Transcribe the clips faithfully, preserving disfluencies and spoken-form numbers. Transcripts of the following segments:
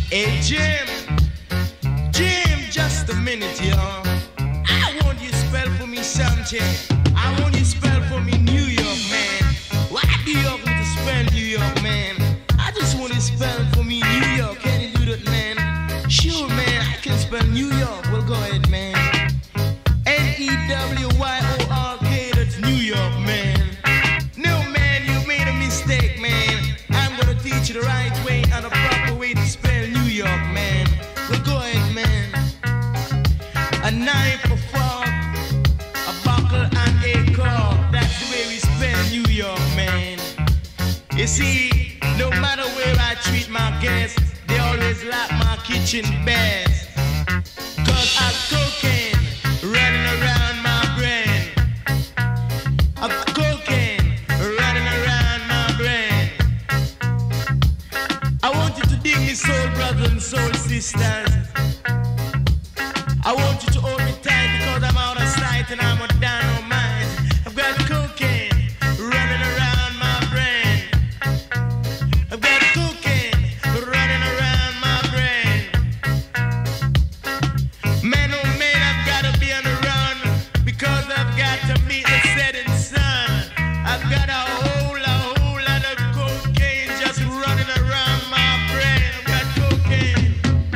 Hey Jim, Jim, just a minute, y'all. I want you to spell for me something. I want you to spell for me New York, man. Why do you have to spell New York, man? I just want you to spell for me New York. Can you do that, man? Sure, man, I can spell New York. Well, go ahead, man. N E W Y O R K, that's New York, man. No, man, you made a mistake, man. I'm gonna teach you the right way and the proper way to spell New York, man. Well, go ahead, man. A knife, a fork, a buckle, and a cork. That's the way we spell New York, man. You see, no matter where I treat my guests, they always like my kitchen best. Cause I'm cocaine running around my brain. I'm cocaine running around my brain. I want you to dig me, soul brothers and soul sisters. I want you to hold me tight because I'm out of sight and I'm a dynamite. I've got cocaine running around my brain. I've got cocaine running around my brain. Man, oh man, I've got to be on the run because I've got to meet the setting sun. I've got a whole, a whole lot of cocaine just running around my brain. I've got cocaine.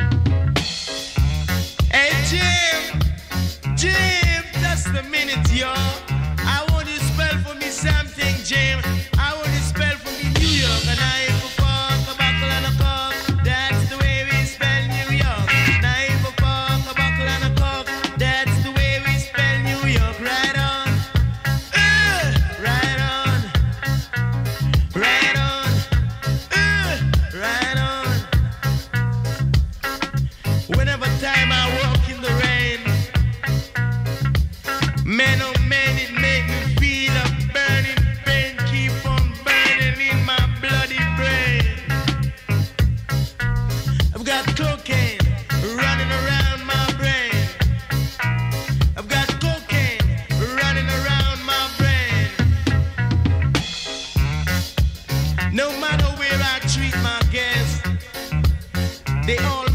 Hey Jim, Jim, just a minute, y'all. I want you to spell for me something, Jim. I want you to spell for me New York. A knife, a fork, a buckle, and a cork. That's the way we spell New York. Knife, a fork, a buckle, and a cork. That's the way we spell New York. Right on, uh, right on, right on, uh, right on. Whenever time I walk in the rain, man, oh man, it make me feel a burning pain, keep on burning in my bloody brain. I've got cocaine running around my brain. I've got cocaine running around my brain. No matter where I treat my guests, they all